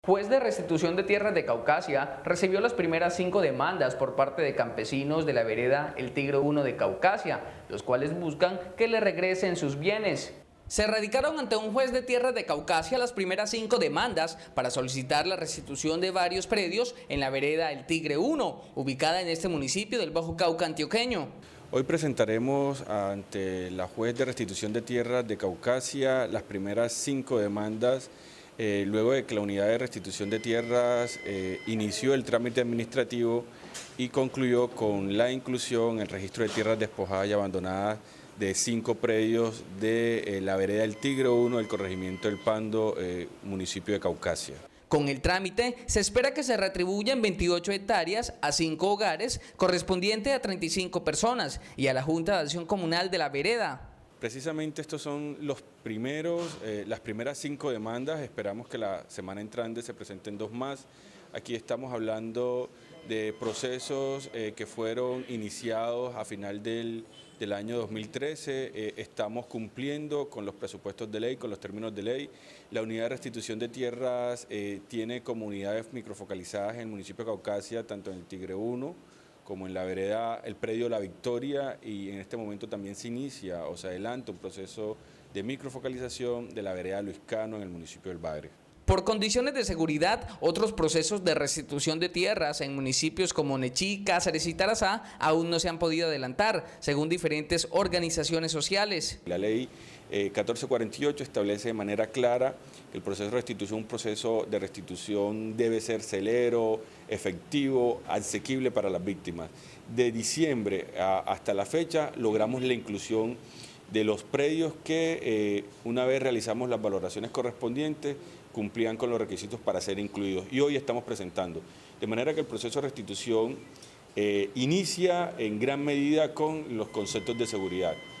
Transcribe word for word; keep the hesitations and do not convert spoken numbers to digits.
Juez de restitución de tierras de Caucasia recibió las primeras cinco demandas por parte de campesinos de la vereda El Tigre uno de Caucasia, los cuales buscan que le regresen sus bienes. Se radicaron ante un juez de tierras de Caucasia las primeras cinco demandas para solicitar la restitución de varios predios en la vereda El Tigre uno, ubicada en este municipio del Bajo Cauca antioqueño. Hoy presentaremos ante la juez de restitución de tierras de Caucasia las primeras cinco demandas, eh, luego de que la unidad de restitución de tierras eh, inició el trámite administrativo y concluyó con la inclusión en el registro de tierras despojadas y abandonadas de cinco predios de eh, la vereda El Tigre uno del corregimiento del Pando, eh, municipio de Caucasia. Con el trámite se espera que se retribuyan veintiocho hectáreas a cinco hogares, correspondiente a treinta y cinco personas, y a la Junta de Acción Comunal de la vereda. Precisamente estos son los primeros, eh, las primeras cinco demandas. Esperamos que la semana entrante se presenten dos más. Aquí estamos hablando de procesos eh, que fueron iniciados a final del, del año dos mil trece. Eh, estamos cumpliendo con los presupuestos de ley, con los términos de ley. La unidad de restitución de tierras eh, tiene comunidades microfocalizadas en el municipio de Caucasia, tanto en el Tigre uno como en la vereda, el predio La Victoria, y en este momento también se inicia o se adelanta un proceso de microfocalización de la vereda Luis Cano en el municipio del Bagre. Por condiciones de seguridad, otros procesos de restitución de tierras en municipios como Nechí, Cáceres y Tarazá aún no se han podido adelantar, según diferentes organizaciones sociales. La ley eh, catorce cuarenta y ocho establece de manera clara que el proceso de restitución, un proceso de restitución debe ser celero, efectivo, asequible para las víctimas. De diciembre a, hasta la fecha logramos la inclusión de los predios que eh, una vez realizamos las valoraciones correspondientes cumplían con los requisitos para ser incluidos, y hoy estamos presentando. De manera que el proceso de restitución eh, inicia en gran medida con los conceptos de seguridad.